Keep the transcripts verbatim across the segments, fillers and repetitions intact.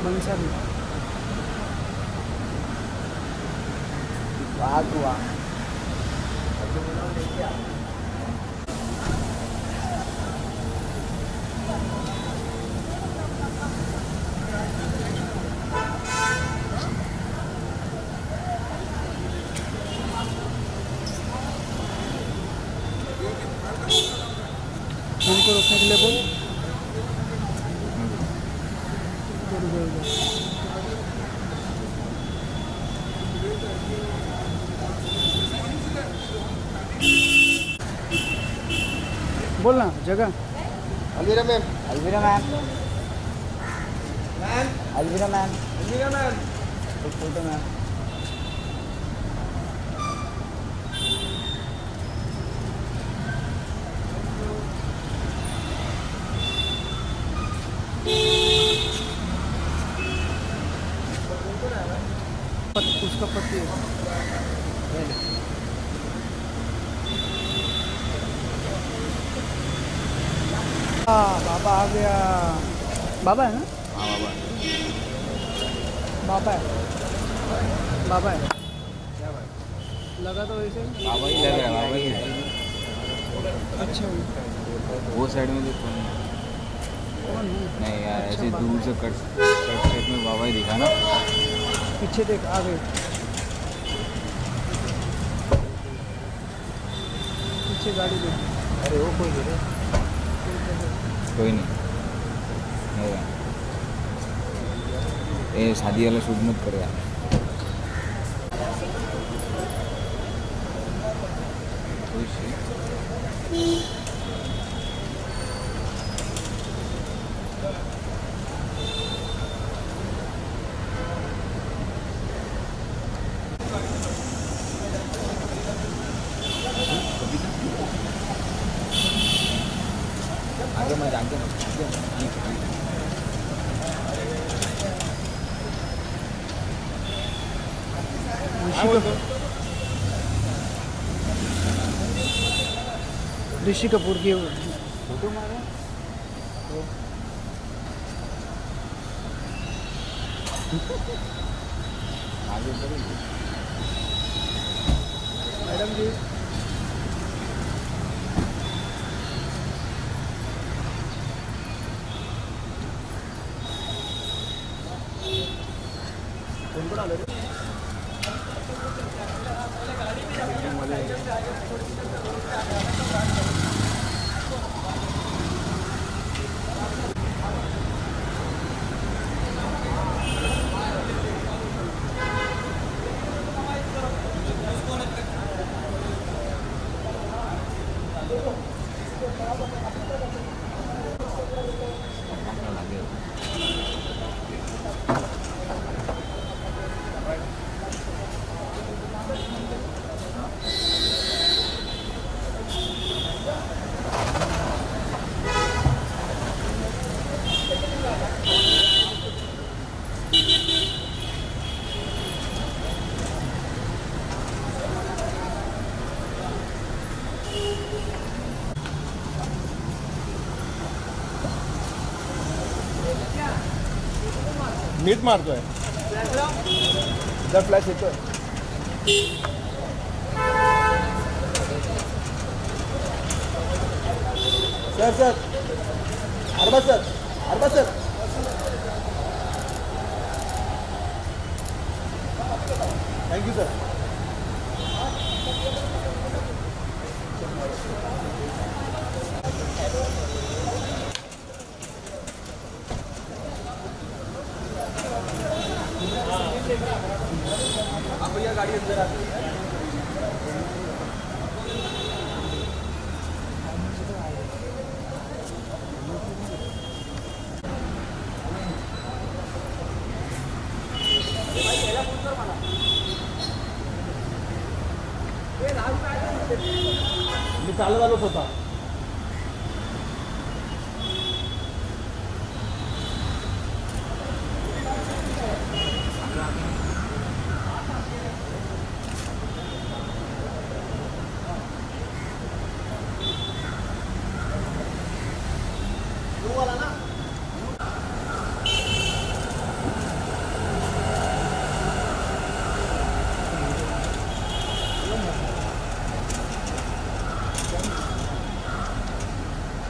मनसा भी बात हुआ उनको रोकने के लिए बोल। बोलना जगह। Alvira ma'am, Alvira ma'am, ma'am, Alvira ma'am, Alvira ma'am, एक फोटो मैम। उसका पति है। हाँ बाबा आ गया। बाबा है ना? हाँ बाबा। बाबा है, बाबा है। क्या बात? लगा तो वैसे बाबा ही लग रहा है, बाबा ही है। अच्छा वो साइड में देखो कौन है? नहीं यार, अच्छा, ऐसे बाबा। दूर से कट कट साइड में बाबा ही दिखा ना। पीछे देख, आ गए। पीछे गाड़ी देख। अरे वो कोई नहीं, कोई नहीं होगा। ये शादी वाला शूट मत कर यार। आगे मत आगे मत ऋषि कपूर की फोटो मारा आगे बढ़ेंगे मैडम जी। कौन को डालो रे? मीट मारतो आहे जर फ्लॅश येतोय सर सर अरबा सर अरबा सर थँक्यू सर आप भैया गाड़ी अंदर आती है मी चालत आलोच होता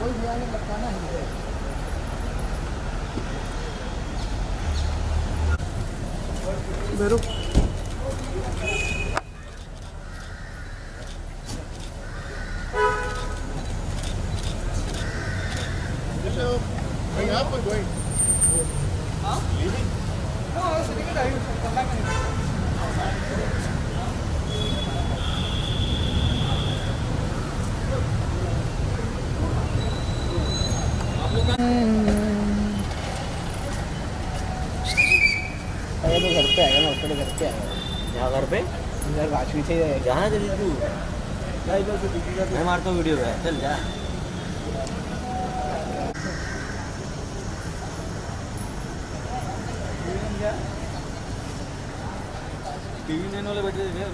बेरू Going up or going? Huh? Leaving? No, I was sitting at Aayush. I'll come back and अरे तो घर पे आएगा ना उसके घर पे आएगा यहाँ घर पे इधर राशि से जहाँ चली तू मैं मारता हूँ वीडियो पे चल जा टीवी नैन वाले बैठे थे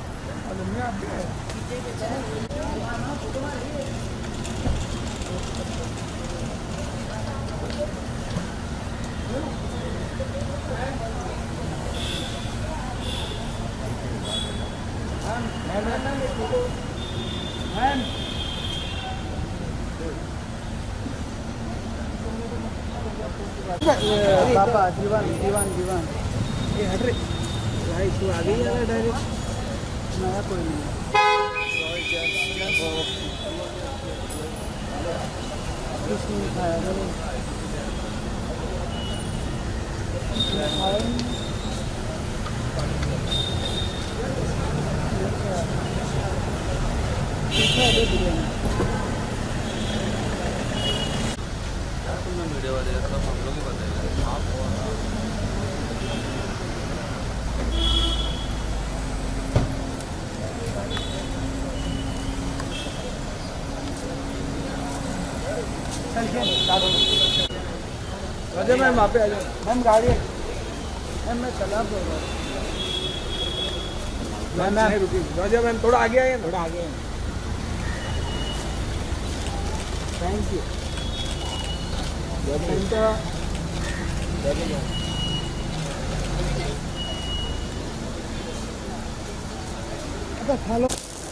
पापा जीवन जीवन जीवन ये हट रे भाई तू आ गई यार डायरेक्ट नया कोई नहीं कुछ नहीं खाया करो वीडियो वाले सब हम लोग ही बताएंगे अजय मैम वहाँ पे आ जाओ मैम गाड़ी मैम मैं चला बोल रहा हूँ मैम मैम रुकी अजय मैम थोड़ा आगे आइए थोड़ा आगे आइए thank you hello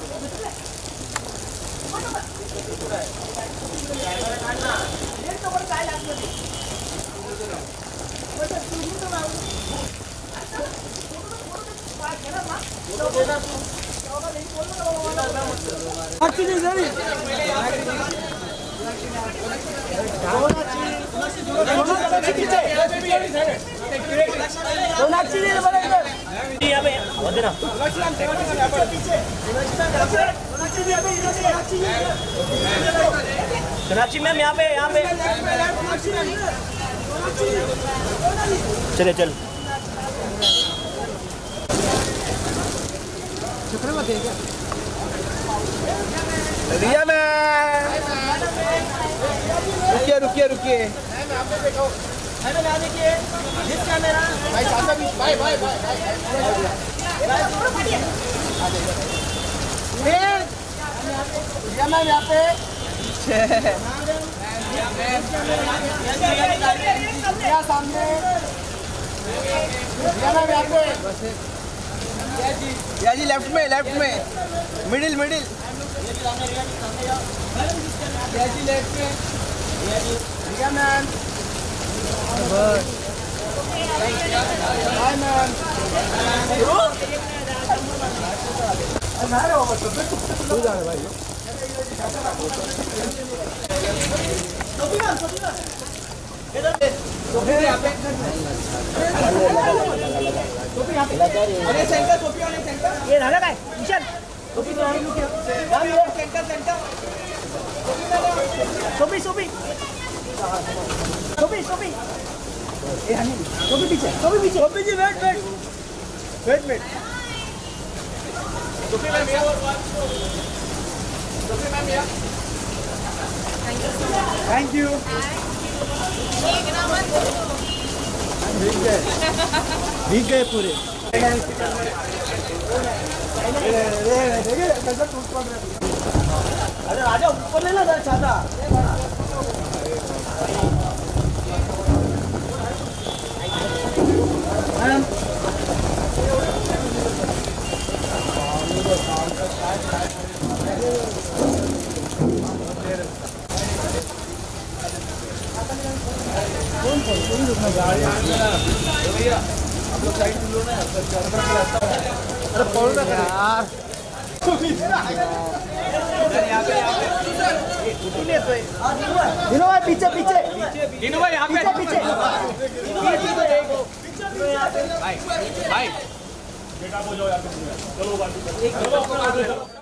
Sonakshi ma'am यहाँ पे यहाँ पे चले चल चक्रवर्ती है क्या रिया मैम रुकिए रुकिए रुकिए भाई चाचा भी भाई भाई भाई रिया मैम यहाँ पे रिया सामने रिया मैम यहाँ पे रिया जी लेफ्ट में लेफ्ट में middle middle Riya ji left में रिया मैम हाय मैम तू जा रहा भाई अरे सेंटर टोपी वाले सेंटर ये झालं काय विशाल टोपी सेंटर सेंटर टोपी टोपी टोपी टोपी ए हनी टोपी पीछे टोपी पीछे टोपी जी वेट वेट वेट वेट टोपी मैम यहाँ टोपी मैम यहाँ थैंक यू भीग गए भीग गए पूरे अरे राजा ऊपर ले ना जरा छाता भैया आप लोग साइड में लो ना अरे पढ़ो ना यार दिनों भाई पीछे पीछे दिनों भाई यहाँ पे पीछे भाई भाई बेटा को जाओ यहाँ पे चलो बाकी